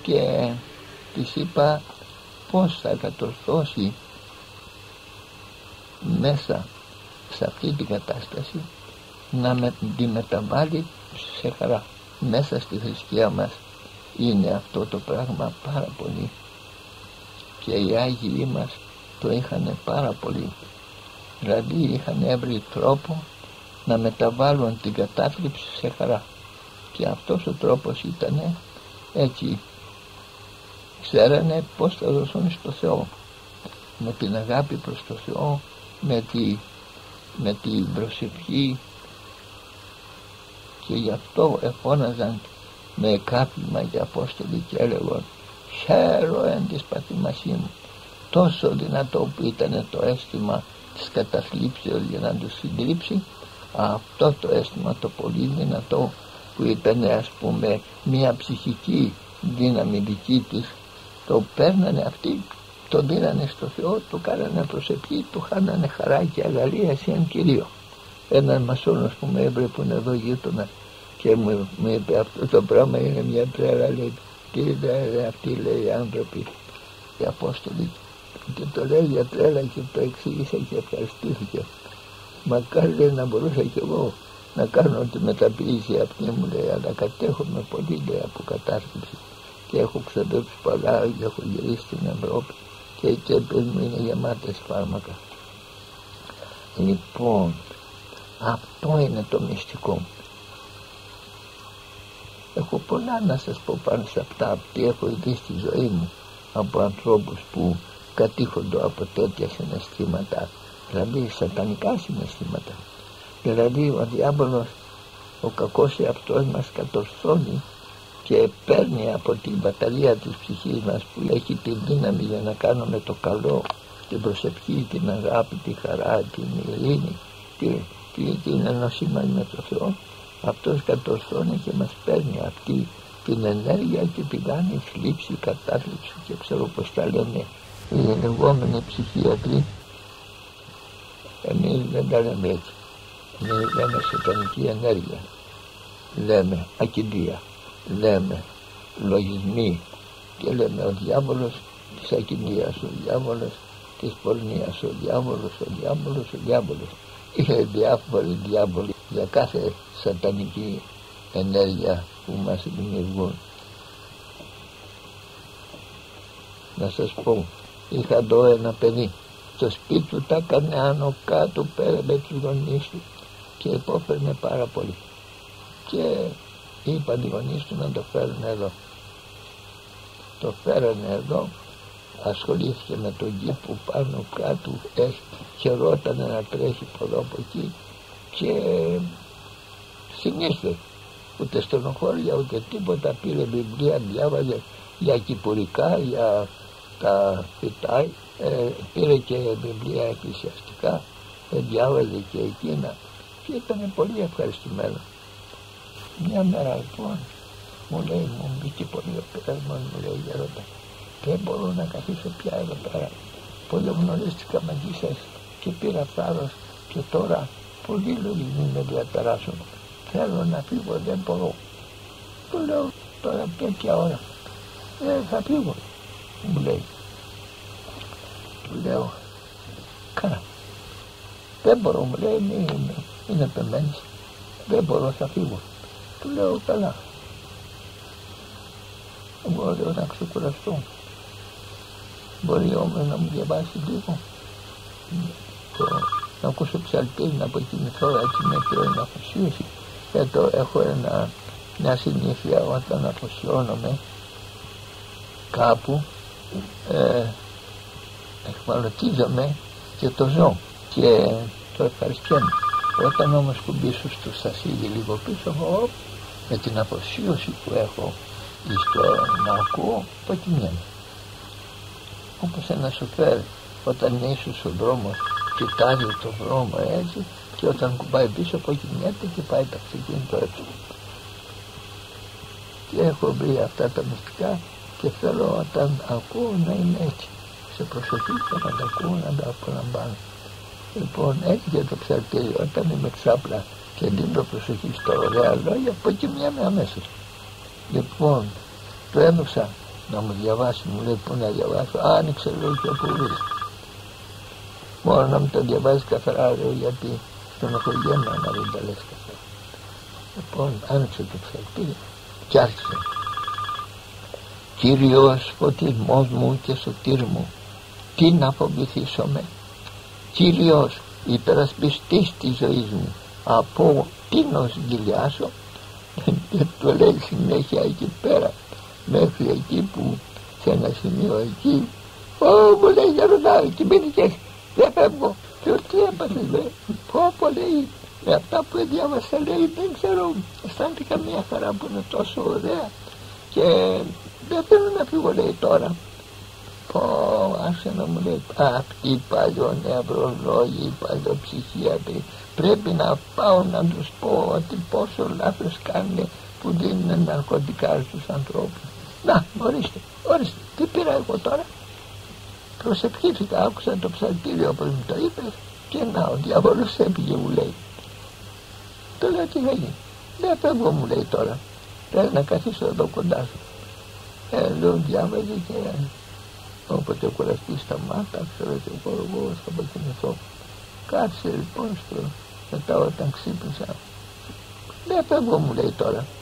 και της είπα πώς θα κατορθώσει μέσα σε αυτή την κατάσταση να τη μεταβάλει σε χαρά. Μέσα στη θρησκεία μας είναι αυτό το πράγμα πάρα πολύ, και οι Άγιοι μας το είχαν πάρα πολύ. Δηλαδή είχαν βρει τρόπο να μεταβάλουν την κατάθλιψη σε χαρά, και αυτός ο τρόπος ήταν έτσι. Ξέρανε πως θα δοθούν στο Θεό, με την αγάπη προς το Θεό, με την προσευχή, και γι' αυτό εφώναζαν με κάθλιμα οι Απόστολοι και έλεγαν «Χαίρο εν της παθημασί μου». Τόσο δυνατό που ήταν το αίσθημα της καταθλίψεως για να τους συντρίψει, αυτό το αίσθημα το πολύ δυνατό που ήταν, ας πούμε, μια ψυχική δύναμη δική της, το παίρνανε αυτοί, το δίνανε στο Θεό, το κάνανε προσευχή, το χάνανε χαρά και αγαλίαση εν Κυρίω. Έναν μασόνος που με έβρε, που είναι εδώ γείτονα, και μου είπε αυτό το πράγμα είναι μια τρέλα, λέει. Τι λέει αυτοί, λέει, οι άνθρωποι, οι Απόστολοι, και το λέει για τρέλα, και το εξήγησα και ευχαριστήθηκε. Μακάρι, λέει, να μπορούσα κι εγώ να κάνω τη μεταποίηση αυτή, μου λέει, αλλά κατέχομαι πολύ, λέει, από κατάθλιψη, και έχω ξοδέψει πολλά και έχω γυρίσει στην Ευρώπη και οι τσέπες μου είναι γεμάτες φάρμακα. Λοιπόν, αυτό είναι το μυστικό. Έχω πολλά να σας πω πάνω σε αυτά, τι έχω δει στη ζωή μου από ανθρώπους που κατήχονται από τέτοια συναισθήματα, δηλαδή σατανικά συναισθήματα. Δηλαδή ο διάβολος, ο κακός εαυτός μας κατορθώνει και παίρνει από την μπαταρία της ψυχής μας, που έχει τη δύναμη για να κάνουμε το καλό, την προσευχή, την αγάπη, τη χαρά, την ειρήνη, την ενωσή μας με το Θεό. Αυτός κατορθώνει και μας παίρνει αυτή την ενέργεια και την κάνει θλίψη, κατάθλιψη και ξέρω πως τα λένε οι λεγόμενοι ψυχίατροι. Εμείς δεν τα λέμε έτσι. Εμείς λέμε σατανική ενέργεια, λέμε ακιδεία, λέμε λογισμοί, και λέμε ο διάβολος της ακιδείας, ο διάβολος της πορνείας, ο διάβολος. Είναι διάφοροι διάβολοι για κάθε σατανική ενέργεια που μας δημιουργούν. Να σας πω, είχα εδώ ένα παιδί, στο σπίτι του τα έκανε άνω κάτω πέρα με τους γονείς του και υπόφερνε πάρα πολύ, και είπαν οι γονείς του να το φέρουν εδώ. Το φέρανε εδώ, ασχολήθηκε με τον κήπο πάνω κάτω, χαιρότανε να τρέχει από εδώ από εκεί, και συνήθως ούτε στενοχώρια ούτε τίποτα. Πήρε βιβλία, διάβαζε για κυπουρικά, για τα φυτά, πήρε και βιβλία εκκλησιαστικά, διάβαζε και εκείνα και ήταν πολύ ευχαριστημένο. Μια μέρα λοιπόν μου λέει, μου μπήκε πολύ ο πειρασμός, μου λέει, γέροντα, δεν μπορώ να καθίσω πια εδώ πέρα, πολύ γνωρίστηκα μαζί σας και πήρα θάρρος, και τώρα πολλοί λογισμοί με διαταράσσουν, θέλω να φύγω, δεν μπορώ. Του λέω, τώρα τέτοια ώρα, θα φύγω, μου λέει. Του λέω, καλά, δεν μπορώ, μου λέει, μην επεμένεις, δεν μπορώ, θα φύγω. Του λέω, καλά, εγώ λέω να ξεκουραστώ, μπορεί όμως να μου διαβάσει λίγο, να ακούσω ψαλτήρι, να αποκοιμηθώ έτσι με την αφοσίωση. Εδώ έχω μια συνήθεια, όταν αφοσιώνομαι κάπου, εχμαλωτίζομαι και το ζω και το ευχαριστιέμαι. Όταν όμως κουμπίσω στο στασίδι λίγο πίσω, με την αφοσίωση που έχω στο να ακούω, αποκοιμιέμαι. Όπως ένα σοφέρ, όταν είναι ίσως στον δρόμο, κοιτάζει τον δρόμο έτσι, και όταν κουμπάει πίσω αποκοιμιέται και πάει το αυτοκίνητο έτσι. Και έχω βρει αυτά τα μυστικά και θέλω όταν ακούω να είναι έτσι, σε προσοχή και να τα ακούω, να τα απολαμβάνω. Λοιπόν, έτσι και το ψαλτήρι, όταν είμαι ξάπλα και δίνω προσοχή στα ωραία λόγια, αποκοιμιέμαι αμέσως. Λοιπόν, το έδωσα να μου διαβάσει. Μου λέει πού να διαβάσω. Άνοιξε λέει και πού βρεις. Μόνο να μου το διαβάζει καθαρά λέω, γιατί στενοχωριέμαι να δεν τα λες καθαρά. Λοιπόν άνοιξε το ψαλτήρι και άρχισε. Κύριος φωτισμός μου και σωτήρ μου, τι να φοβηθήσομαι. Κύριος υπερασπιστής της ζωής μου, από τι να σγυλιάσω. Και το λέει συνέχεια εκεί πέρα, μέχρι εκεί που σε ένα σημείο εκεί, μου λέει Γεροντά, κοιμήθηκες, δεν φεύγω. Και τι έπαθες λέει, πω λέει, με αυτά που διάβασα λέει, δεν ξέρω, αισθάνθηκα μια χαρά που είναι τόσο ωραία και δεν θέλω να φύγω λέει τώρα. Πω, άσε να μου λέει, αυτοί παλιονευρολόγοι, παλιοψυχίατροι, πρέπει να πάω να τους πω ότι πόσο λάθος κάνουν που δίνουν ναρκωτικά στους ανθρώπους. Να, ορίστε, τι πήρα εγώ τώρα. Προσευχήθηκα, άκουσα το ψαλτήριο όπως μου το είπες και να, ο διάβολος έπηγε μου λέει. Το λέω τι θα γίνει, δεν φεύγω μου λέει τώρα, πρέπει να καθίσω εδώ κοντά σου. Λέω διάβαζε και όποτε κουραστεί σταμάτα, ξέρω και εγώ θα αποκοινηθώ. Κάτσε λοιπόν μετά όταν ξύπνησα, δεν φεύγω μου λέει τώρα.